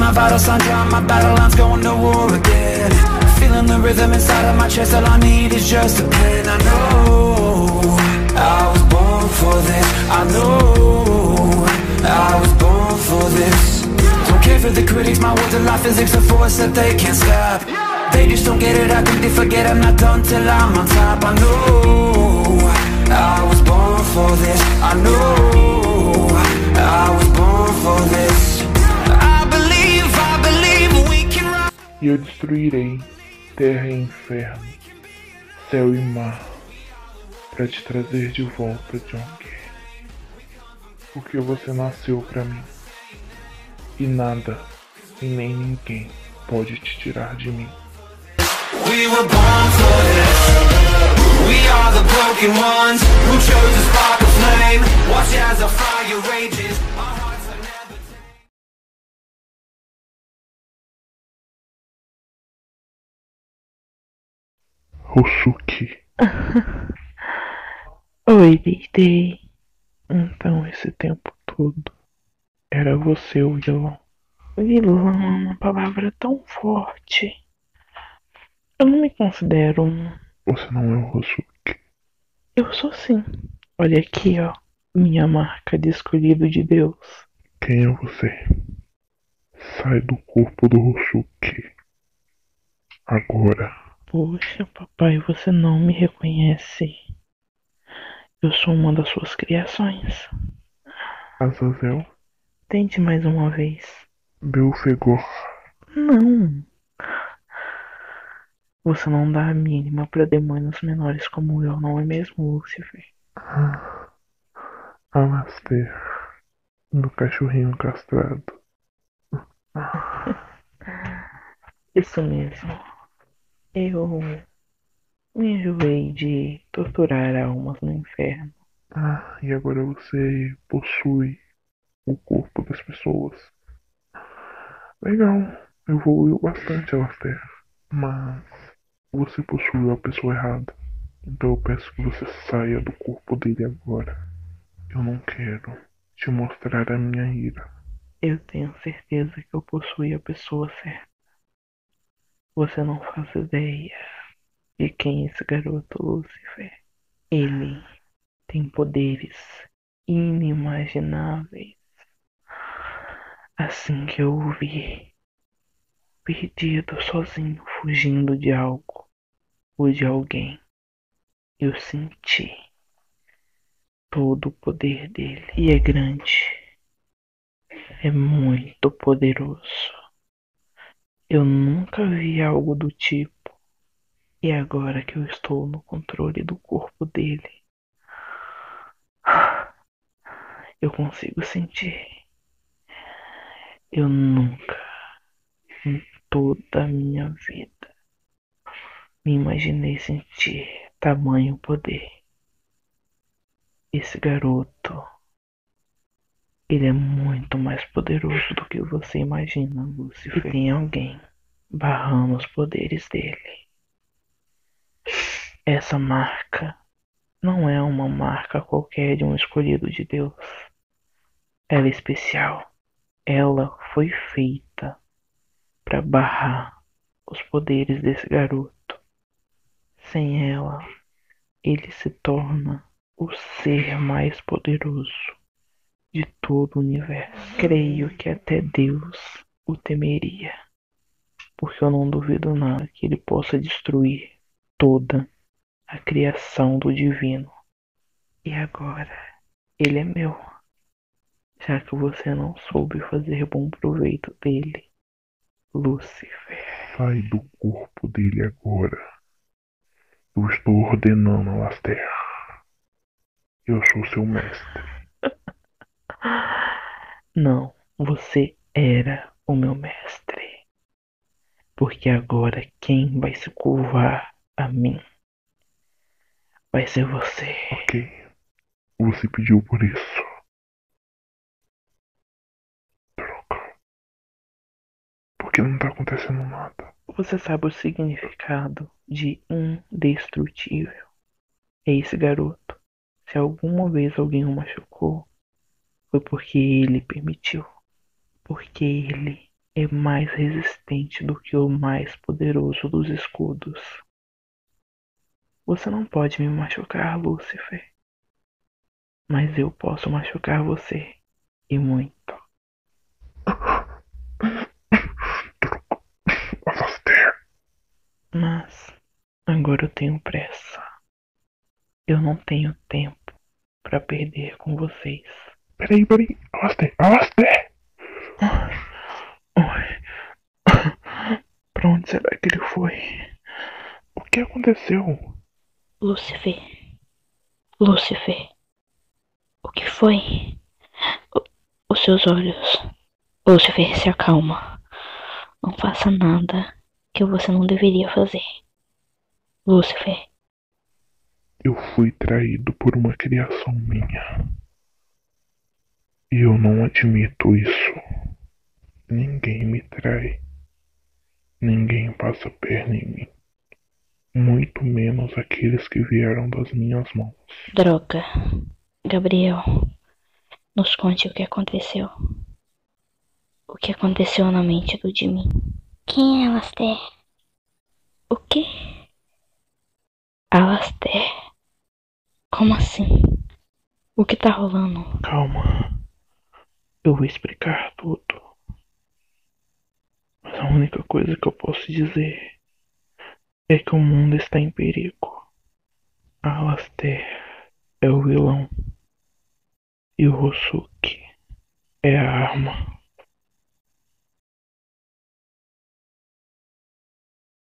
my vital signs drawing my battle lines, going to war again. Feeling the rhythm inside of my chest, all I need is just a pen. I know I was born for this. I know I was born for this. Don't care for the critics, my words are like physics, a force that they can't stop. They just don't get it, I think they forget I'm not done till I'm on top. I know I was born for this. I know I was born for this. I believe we can run. E eu destruirei terra e inferno, céu e mar, para te trazer de volta, John Gay. Porque você nasceu pra mim, e nada e nem ninguém pode te tirar de mim. We were born for this. We are the broken ones who chose to spark a flame. Watch as our fire rages. Our hearts are never. Rosuki. Oi, Day. Então, esse tempo todo era você o vilão. Vilão é uma palavra tão forte. Eu não me considero um. Você não é o Rosuki. Eu sou sim. Olha aqui, ó. Minha marca de escolhido de Deus. Quem é você? Sai do corpo do Rosuki. Agora. Poxa, papai, você não me reconhece. Eu sou uma das suas criações. Azazel. Tente mais uma vez. Belfegor. Não. Você não dá a mínima para demônios menores como eu, não é mesmo, Lúcifer? Alastair. Do cachorrinho castrado. Isso mesmo. Eu me enjoei de torturar almas no inferno. E agora você possui o corpo das pessoas. Legal. Evoluiu bastante, Alastair. Mas você possuiu a pessoa errada. Então eu peço que você saia do corpo dele agora. Eu não quero te mostrar a minha ira. Eu tenho certeza que eu possuí a pessoa certa. Você não faz ideia de quem é esse garoto, Lúcifer. Ele tem poderes inimagináveis. Assim que eu o vi, perdido, sozinho, fugindo de algo ou de alguém, eu senti todo o poder dele. E é grande, é muito poderoso. Eu nunca vi algo do tipo. E agora que eu estou no controle do corpo dele, eu consigo sentir. Eu nunca, em toda a minha vida, me imaginei sentir tamanho poder. Esse garoto, ele é muito mais poderoso do que você imagina, Lúcifer. E tem alguém barrando os poderes dele. Essa marca não é uma marca qualquer de um escolhido de Deus. Ela é especial. Ela foi feita para barrar os poderes desse garoto. Sem ela, ele se torna o ser mais poderoso de todo o universo. Creio que até Deus o temeria, porque eu não duvido nada que ele possa destruir toda a criação do divino. E agora, ele é meu, já que você não soube fazer bom proveito dele, Lúcifer. Sai do corpo dele agora. Eu estou ordenando, Alastair. Eu sou seu mestre. Não, você era o meu mestre. Porque agora quem vai se curvar a mim vai ser você. Ok. Você pediu por isso. Droga. Por que não tá acontecendo nada? Você sabe o significado de indestrutível? É esse garoto. Se alguma vez alguém o machucou, foi porque ele permitiu. Porque ele é mais resistente do que o mais poderoso dos escudos. Você não pode me machucar, Lúcifer, mas eu posso machucar você, e muito. Alastair, Mas agora eu tenho pressa. Eu não tenho tempo para perder com vocês. peraí, Alastair, Alastair! Oi. Pra onde será que ele foi? O que aconteceu? Lúcifer, Lúcifer, o que foi? Os seus olhos. Lúcifer, se acalma. Não faça nada que você não deveria fazer. Lúcifer, Eu fui traído por uma criação minha. E eu não admito isso. Ninguém me trai. Ninguém passa a perna em mim. Muito menos aqueles que vieram das minhas mãos. droga. Gabriel, nos conte o que aconteceu. O que aconteceu na mente do Jimmy? Quem é Alastair? O quê? Alastair? Como assim? O que tá rolando? Calma. Eu vou explicar tudo. Mas a única coisa que eu posso dizer é que o mundo está em perigo. Alastair é o vilão. E o Rosuki é a arma.